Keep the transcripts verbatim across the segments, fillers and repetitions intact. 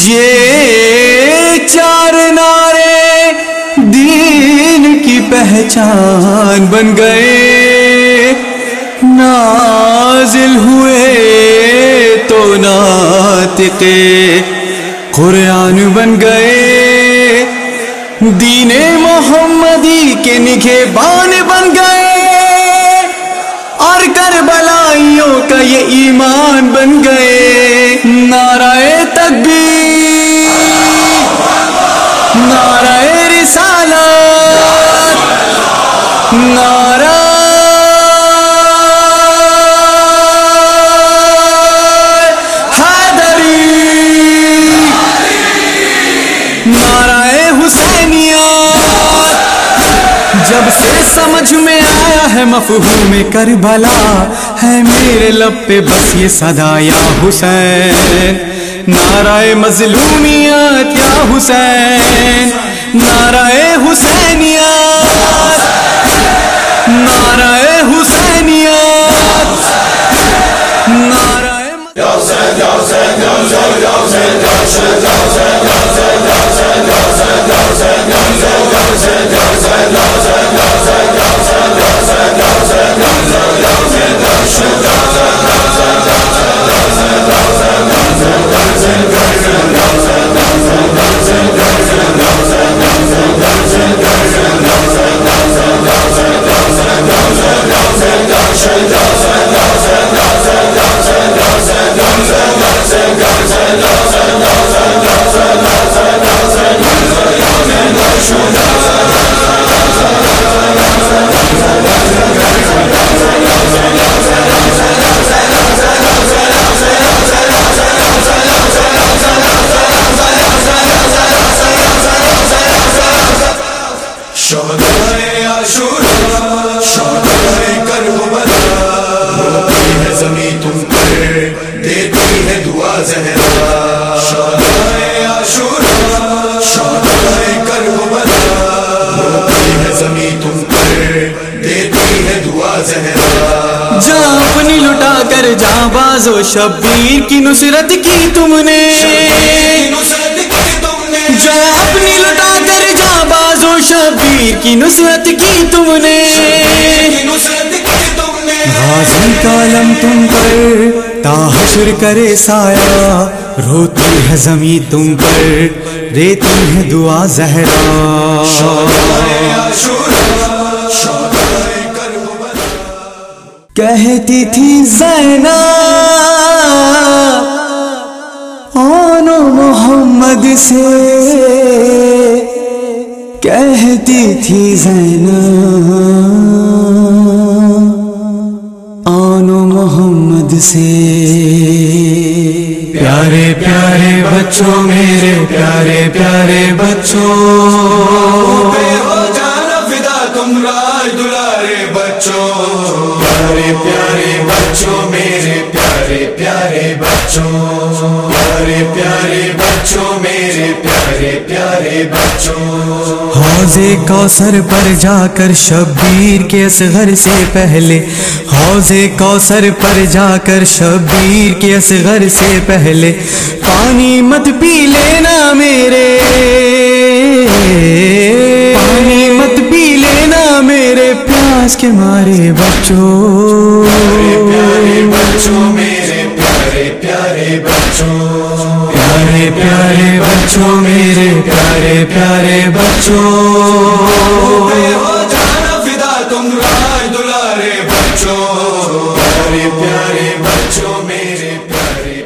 یہ چار نعرے دین کی پہچان بن گئے، نازل ہوئے تو ناطق قرآن بن گئے، دین محمدی کے نگہبان بن گئے، اور کربلائیوں کا یہ ایمان بن گئے۔ نعرہ تکبیر، نعرہ رسالت، نعرہ جب سے سمجھ میں آیا ہے مفہوم کربلا، ہے میرے لب پہ بس یہ صدا یا حسین، نعرہ مظلومیت یا حسین، نعرہ حسینیت، نعرہ حسینیت، نعرہ جان اپنی لٹا کر جاں باز و شبیر کی نصرت کی تم نے، جان اپنی لٹا کر جاں باز و شبیر کی نصرت کی تم نے، غازی کا علم تم پر تا حشر کرے سایہ، روتی ہے زمین تم پر دیتی ہے دعا زہرا۔ کہتی تھی زینب آن محمد سے، کہتی تھی زینب آن محمد سے، پیارے پیارے بچوں میرے پیارے پیارے بچوں، ہو جانا فدا تم راج دلارے بچوں، پیارے پیارے بچوں میرے پیارے پیارے بچوں، پیارے پیارے بچوں میرے پیارے پیارے بچوں۔ حوض کوثر پر جا کر شبیر کے اصغر سے پہلے، حوض کوثر پر جا کر شبیر کے اصغر سے پہلے، پانی مت پی لینا میرے، پانی مت پی لینا میرے پیاس کے مارے بچوں، پیارے پیارے بچوں میرے پیارے پیارے بچوں، پیارے پیارے بچوں میرے پیارے پیارے بچوں، ہو جانا فدا تم راج دلارے بچوں، پیارے پیارے بچوں میرے پیارے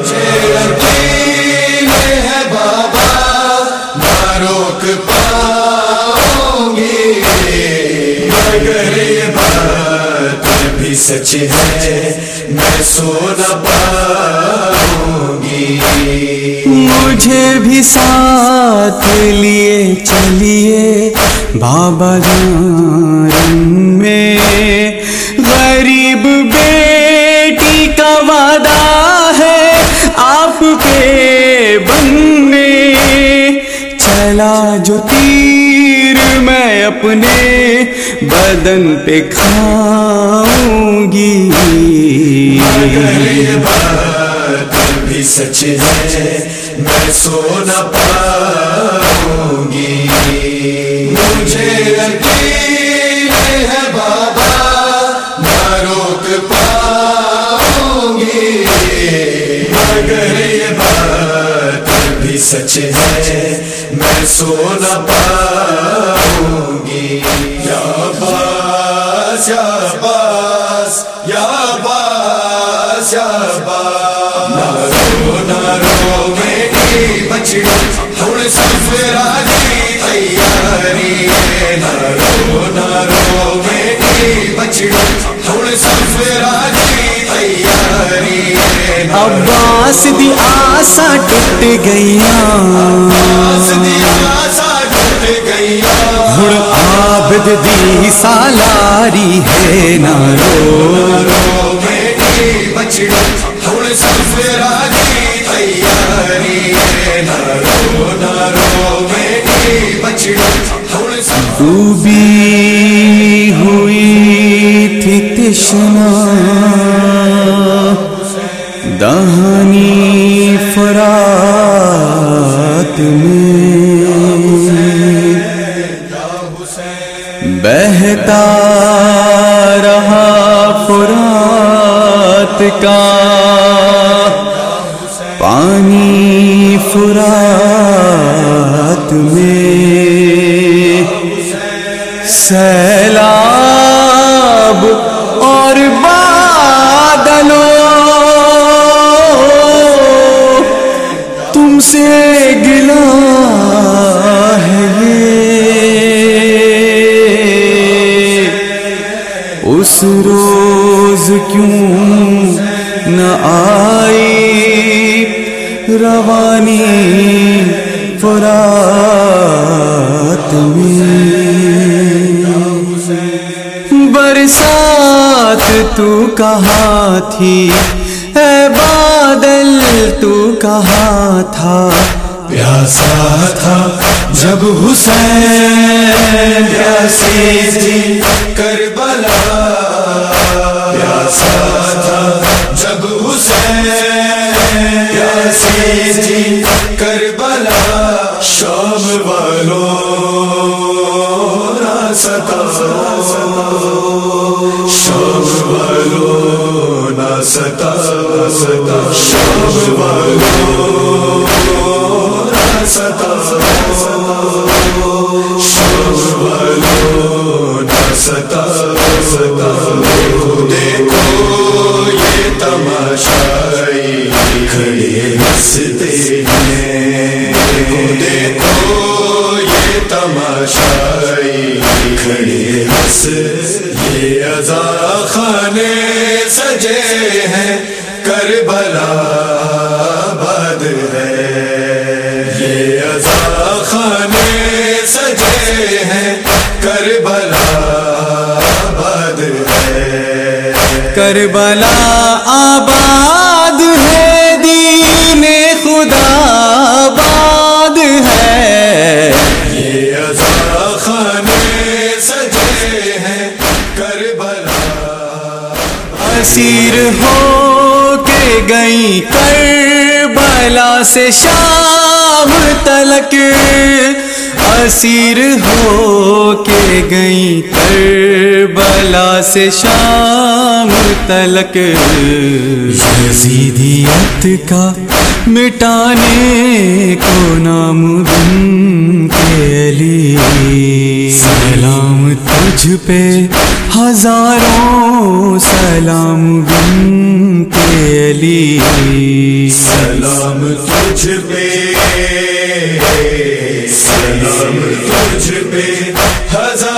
پیارے ہے بابا نہ روک پاؤں گی، اگر یہ بات بھی سچ ہے میں سو نہ پاؤں گی، مجھے بھی ساتھ لیے چلیے بابا جان میں، غریب بیٹی کا وعدہ ہے آپ کے بننے، چلا جو تیر میں اپنے بدن پہ کھاؤں گی، اگر یہ بات بھی سچ ہے میں سو نہ پاؤں گی. مجھے یقین ہے بابا نہ روک پاؤں گی، مگر یہ بات بھی سچ ہے میں سو نہ پاؤں گی. یا عباس یا عباس یا عباس یا عباس، نہ رو نہ رو میری بچڑی تھوڑے سفراجی تیاری ہے. نہ رو نہ رو میری بچڑی تھوڑے سفراجی تیاری ہے. عباس دی آسا ٹوٹ گئیاں، عباس دی آسا ٹوٹ گئیاں، ہن عابد دی سالاری ہے. نہ رو رو میری بچڑی تھوڑے سفراجی تیاری ہے. نہ رو نہ رو میری بچڑی تھوڑے ڈوبی ہوئی تھی تشنا دہانی فرات میں، بہتا رہا فرات کا پانی فرات میں، سیلاب اور بادلوں تم سے گلا ہے یہ، اس روز کیوں نہ آئی روانی فرات میں. برسات تو کہاں تھی اے بادل تو کہاں تھا، پیاسا تھا جب حسین پیاسی تھی کربلا. پیاسا تھا جب حسین پیاسی تھی کربلا. شام والوں نہ ستاؤ، شام والوں نہ ستاؤ، شام والوں نہ ستاؤ، شام والوں نہ ستاؤ. دیکھو یہ تماشائی کھڑے ہنستے ہیں، دیکھو یہ تماشائی کھڑے ہنس، یہ عزا خانے سجے ہیں کربلا آباد ہے. یہ عزا خانے سجے ہیں کربلا آباد ہے. کربلا آباد ہے، دین خدا آباد ہے. یہ عزا خانے سجے ہیں کربلا. اسیر ہو کے گئی کربلا سے شام تلک، اسیر ہو کے گئی کربلا سے شام تلک. یزیدیت کا مٹانے کو ناممکن کے علی، سلام تجھ پہ ہزاروں سلام بنت علی. سلام تجھ پہ، سلام تجھ پہ ہزار